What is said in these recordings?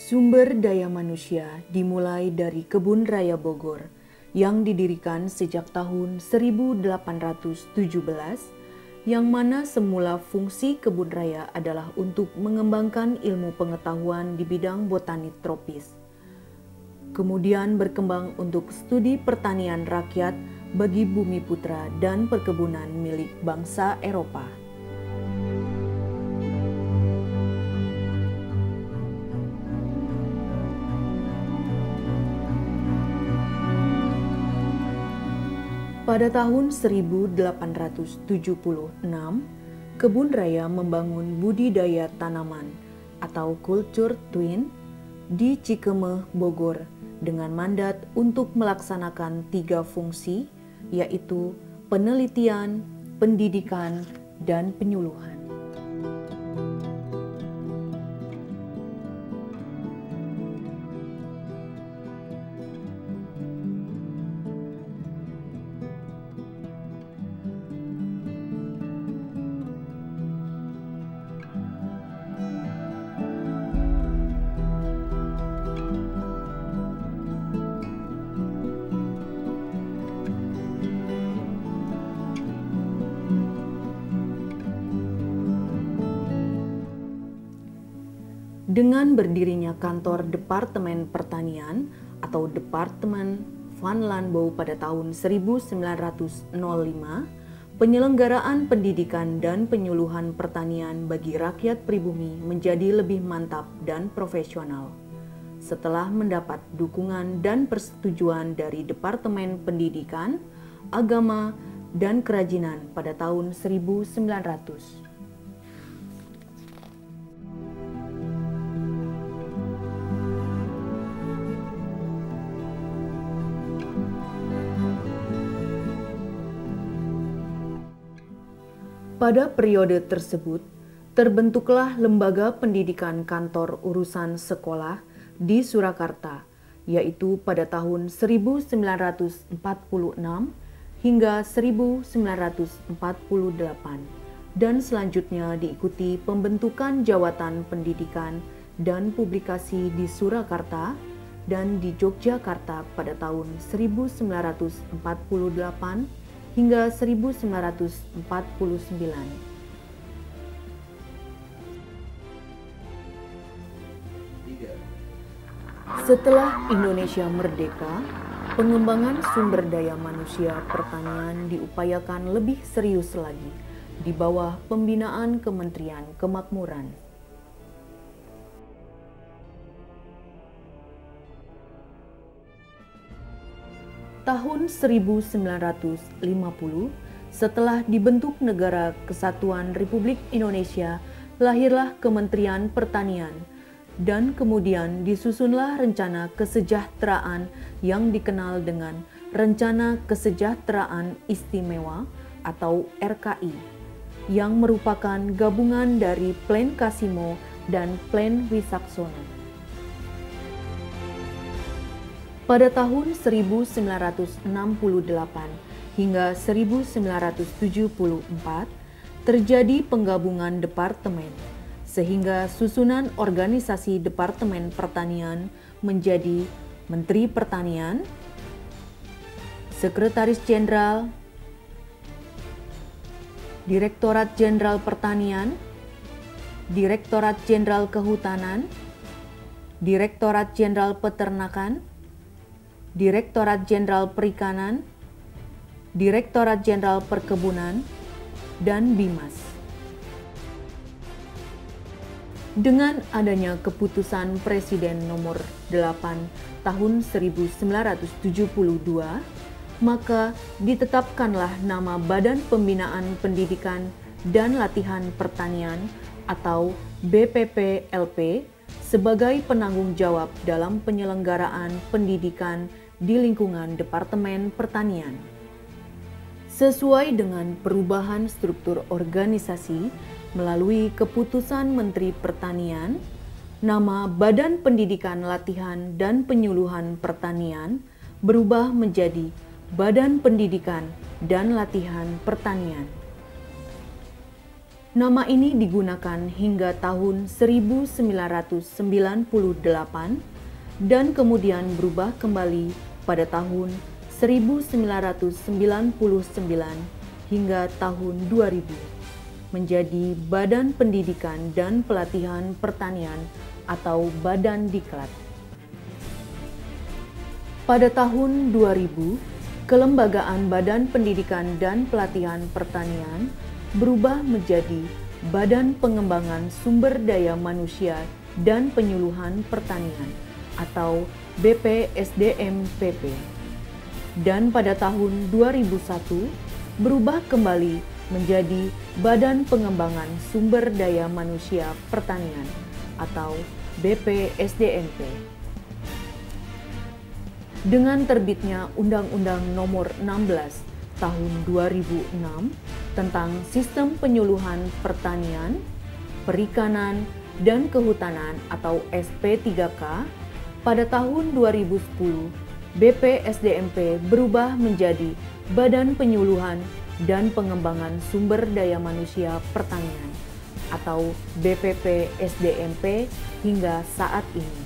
Sumber daya manusia dimulai dari Kebun Raya Bogor yang didirikan sejak tahun 1817, yang mana semula fungsi kebun raya adalah untuk mengembangkan ilmu pengetahuan di bidang botani tropis. Kemudian berkembang untuk studi pertanian rakyat bagi bumi putra dan perkebunan milik bangsa Eropa. Pada tahun 1876, Kebun Raya membangun budidaya tanaman atau culture twin di Cikemeh, Bogor dengan mandat untuk melaksanakan 3 fungsi, yaitu penelitian, pendidikan, dan penyuluhan. Dengan berdirinya kantor Departemen Pertanian atau Departemen van Landbouw pada tahun 1905, penyelenggaraan pendidikan dan penyuluhan pertanian bagi rakyat pribumi menjadi lebih mantap dan profesional. Setelah mendapat dukungan dan persetujuan dari Departemen Pendidikan, Agama, dan Kerajinan pada tahun 1900. Pada periode tersebut, terbentuklah Lembaga Pendidikan Kantor Urusan Sekolah di Surakarta, yaitu pada tahun 1946 hingga 1948, dan selanjutnya diikuti pembentukan Jawatan Pendidikan dan Publikasi di Surakarta dan di Yogyakarta pada tahun 1948 hingga 1949. Setelah Indonesia merdeka, pengembangan sumber daya manusia pertanian diupayakan lebih serius lagi di bawah pembinaan Kementerian Kemakmuran. Tahun 1950, setelah dibentuk Negara Kesatuan Republik Indonesia, lahirlah Kementerian Pertanian, dan kemudian disusunlah Rencana Kesejahteraan yang dikenal dengan Rencana Kesejahteraan Istimewa atau RKI, yang merupakan gabungan dari Plan Kasimo dan Plan Wisaksono. Pada tahun 1968 hingga 1974 terjadi penggabungan departemen, sehingga susunan organisasi Departemen Pertanian menjadi Menteri Pertanian, Sekretaris Jenderal, Direktorat Jenderal Pertanian, Direktorat Jenderal Kehutanan, Direktorat Jenderal Peternakan, Direktorat Jenderal Perikanan, Direktorat Jenderal Perkebunan, dan Bimas. Dengan adanya keputusan Presiden nomor 8 tahun 1972, maka ditetapkanlah nama Badan Pembinaan Pendidikan dan Latihan Pertanian atau BPPLP sebagai penanggung jawab dalam penyelenggaraan pendidikan di lingkungan Departemen Pertanian. Sesuai dengan perubahan struktur organisasi melalui keputusan Menteri Pertanian, nama Badan Pendidikan Latihan dan Penyuluhan Pertanian berubah menjadi Badan Pendidikan dan Latihan Pertanian. Nama ini digunakan hingga tahun 1998 dan kemudian berubah kembali pada tahun 1999 hingga tahun 2000 menjadi Badan Pendidikan dan Pelatihan Pertanian atau Badan Diklat. Pada tahun 2000, Kelembagaan Badan Pendidikan dan Pelatihan Pertanian berubah menjadi Badan Pengembangan Sumber Daya Manusia dan Penyuluhan Pertanian atau BPSDM-PP. Dan pada tahun 2001 berubah kembali menjadi Badan Pengembangan Sumber Daya Manusia Pertanian atau BPSDMP. Dengan terbitnya Undang-Undang Nomor 16 Tahun 2006 tentang Sistem Penyuluhan Pertanian, Perikanan, dan Kehutanan atau SP3K, pada tahun 2010 BPSDMP berubah menjadi Badan Penyuluhan dan Pengembangan Sumber Daya Manusia Pertanian atau BPPSDMP hingga saat ini.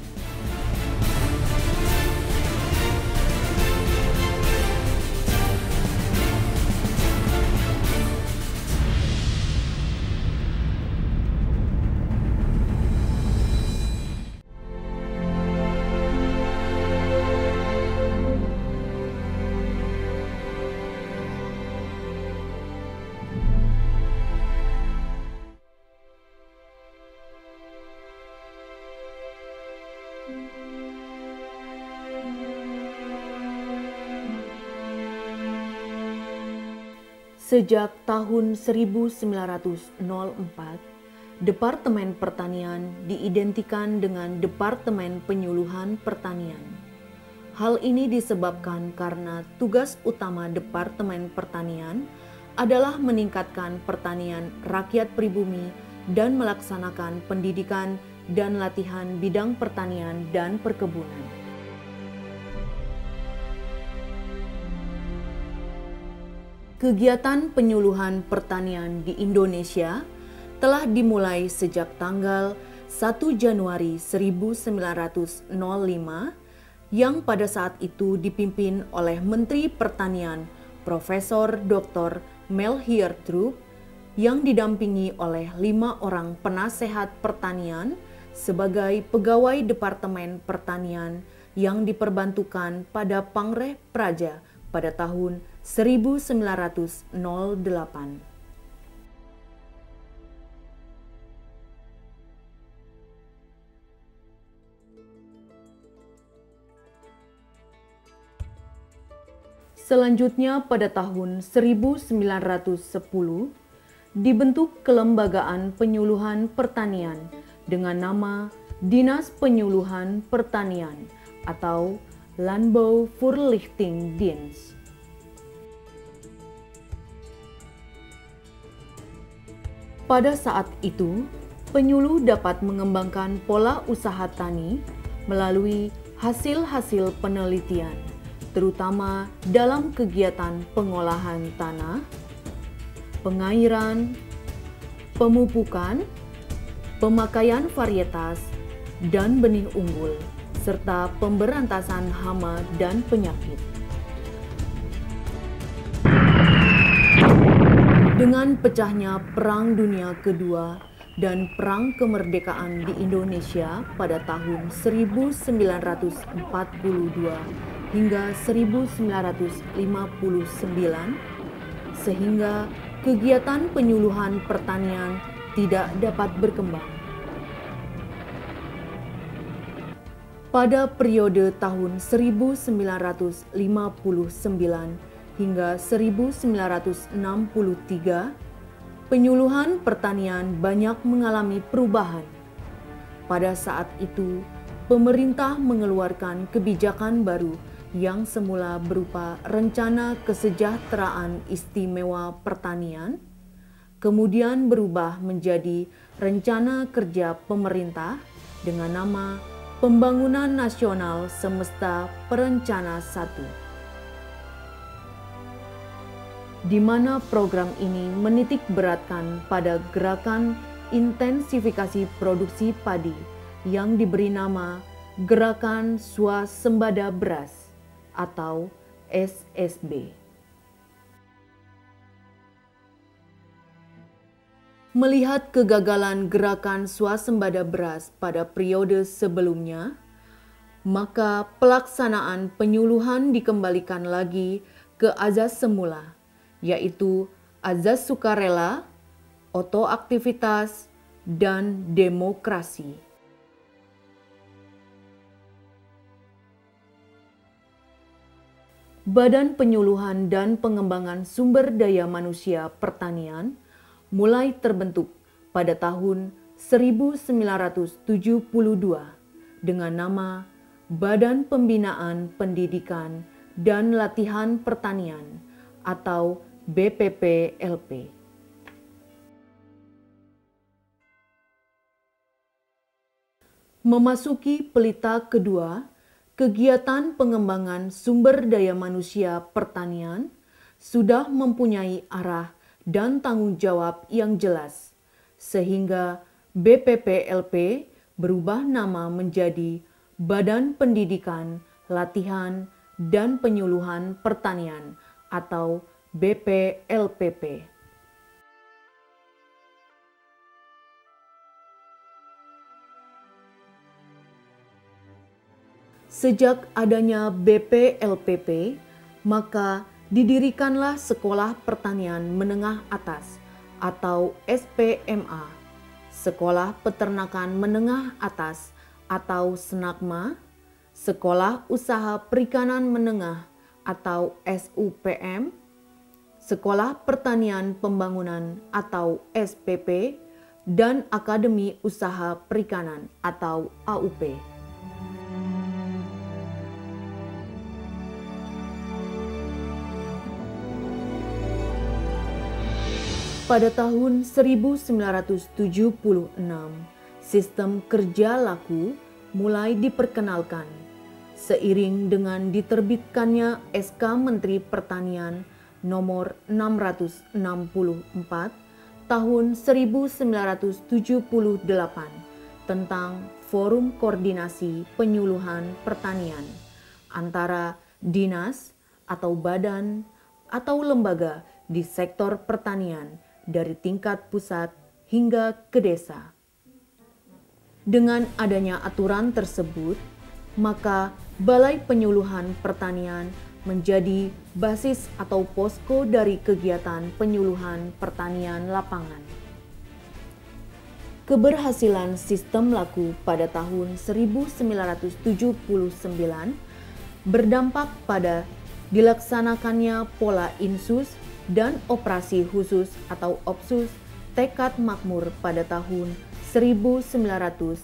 Sejak tahun 1904, Departemen Pertanian diidentikan dengan Departemen Penyuluhan Pertanian. Hal ini disebabkan karena tugas utama Departemen Pertanian adalah meningkatkan pertanian rakyat pribumi dan melaksanakan pendidikan dan latihan bidang pertanian dan perkebunan. Kegiatan penyuluhan pertanian di Indonesia telah dimulai sejak tanggal 1 Januari 1905 yang pada saat itu dipimpin oleh Menteri Pertanian Profesor Dr. Melchior Trup yang didampingi oleh 5 orang penasehat pertanian sebagai pegawai Departemen Pertanian yang diperbantukan pada Pangreh Praja pada tahun 1908. Selanjutnya pada tahun 1910 dibentuk Kelembagaan Penyuluhan Pertanian dengan nama Dinas Penyuluhan Pertanian atau Landbouwvoorlichtingdienst. Pada saat itu, penyuluh dapat mengembangkan pola usaha tani melalui hasil-hasil penelitian, terutama dalam kegiatan pengolahan tanah, pengairan, pemupukan, pemakaian varietas, dan benih unggul, serta pemberantasan hama dan penyakit. Dengan pecahnya Perang Dunia Kedua dan Perang Kemerdekaan di Indonesia pada tahun 1942 hingga 1959, sehingga kegiatan penyuluhan pertanian tidak dapat berkembang. Pada periode tahun 1959 hingga 1963, penyuluhan pertanian banyak mengalami perubahan. Pada saat itu, pemerintah mengeluarkan kebijakan baru yang semula berupa Rencana Kesejahteraan Istimewa Pertanian, kemudian berubah menjadi Rencana Kerja Pemerintah dengan nama Pembangunan Nasional Semesta Perencana 1. di mana program ini menitik beratkan pada gerakan intensifikasi produksi padi yang diberi nama Gerakan Swasembada Beras atau SSB. Melihat kegagalan gerakan swasembada beras pada periode sebelumnya, maka pelaksanaan penyuluhan dikembalikan lagi ke azas semula, yaitu azas sukarela, otoaktivitas, dan demokrasi. Badan Penyuluhan dan Pengembangan Sumber Daya Manusia Pertanian mulai terbentuk pada tahun 1972 dengan nama Badan Pembinaan Pendidikan dan Latihan Pertanian atau BPPLP. Memasuki pelita kedua, kegiatan pengembangan sumber daya manusia pertanian sudah mempunyai arah dan tanggung jawab yang jelas, sehingga BPPLP berubah nama menjadi Badan Pendidikan, Latihan, dan Penyuluhan Pertanian atau BPLPP. Sejak adanya BPLPP, maka didirikanlah Sekolah Pertanian Menengah Atas atau SPMA, Sekolah Peternakan Menengah Atas atau SNAKMA, Sekolah Usaha Perikanan Menengah atau SUPM, Sekolah Pertanian Pembangunan atau SPP, dan Akademi Usaha Perikanan atau AUP. Pada tahun 1976, sistem kerja laku mulai diperkenalkan seiring dengan diterbitkannya SK Menteri Pertanian nomor 664 tahun 1978 tentang Forum Koordinasi Penyuluhan Pertanian antara dinas atau badan atau lembaga di sektor pertanian dari tingkat pusat hingga ke desa. Dengan adanya aturan tersebut, maka Balai Penyuluhan Pertanian menjadi basis atau posko dari kegiatan penyuluhan pertanian lapangan. Keberhasilan sistem laku pada tahun 1979 berdampak pada dilaksanakannya pola insus dan operasi khusus atau OPSUS Tekad Makmur pada tahun 1980.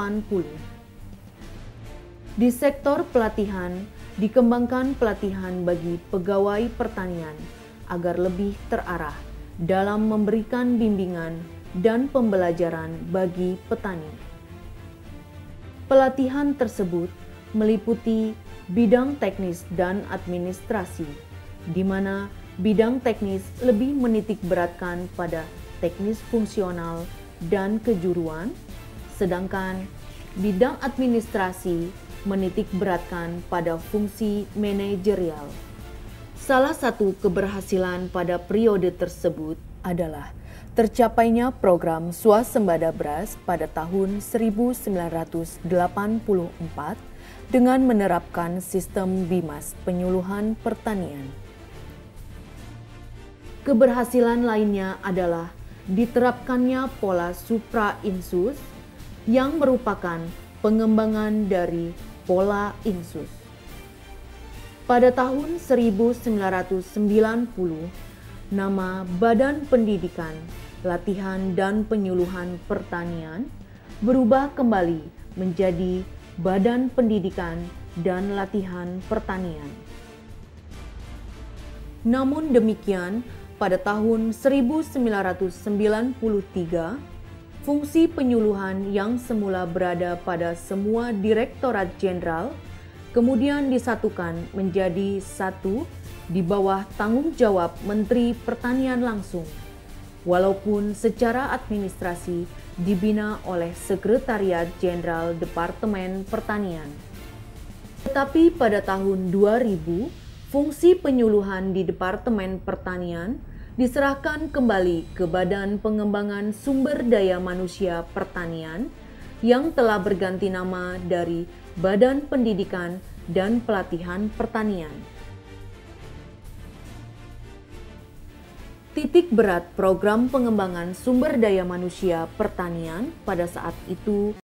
Di sektor pelatihan, dikembangkan pelatihan bagi pegawai pertanian agar lebih terarah dalam memberikan bimbingan dan pembelajaran bagi petani. Pelatihan tersebut meliputi bidang teknis dan administrasi, di mana bidang teknis lebih menitik beratkan pada teknis fungsional dan kejuruan, sedangkan bidang administrasi menitik beratkan pada fungsi manajerial. Salah satu keberhasilan pada periode tersebut adalah tercapainya program swasembada beras pada tahun 1984 dengan menerapkan sistem BIMAS penyuluhan pertanian. Keberhasilan lainnya adalah diterapkannya pola supra-insus yang merupakan pengembangan dari pola insus. Pada tahun 1990, nama Badan Pendidikan, Latihan dan Penyuluhan Pertanian berubah kembali menjadi Badan Pendidikan dan Latihan Pertanian. Namun demikian, pada tahun 1993, fungsi penyuluhan yang semula berada pada semua Direktorat Jenderal kemudian disatukan menjadi satu di bawah tanggung jawab Menteri Pertanian langsung, walaupun secara administrasi dibina oleh Sekretariat Jenderal Departemen Pertanian. Tetapi pada tahun 2000, fungsi penyuluhan di Departemen Pertanian diserahkan kembali ke Badan Pengembangan Sumber Daya Manusia Pertanian yang telah berganti nama dari Badan Pendidikan dan Pelatihan Pertanian. Titik berat program pengembangan sumber daya manusia pertanian pada saat itu